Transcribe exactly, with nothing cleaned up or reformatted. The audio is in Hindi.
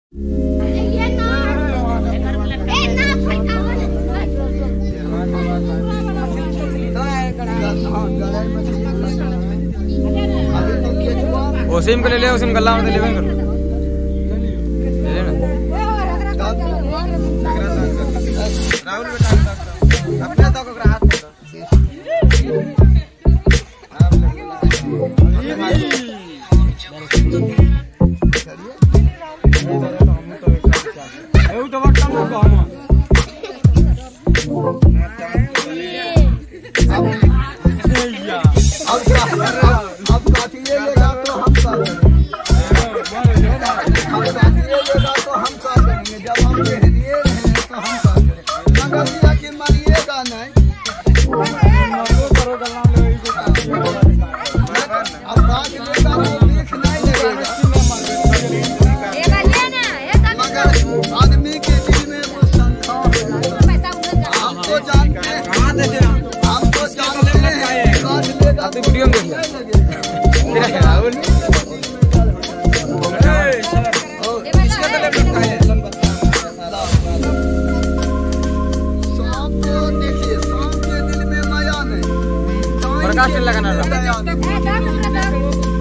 सिम के ले ले सिम गल्ला में ले ले राहुल बेटा अपने तो को हाथ लगाना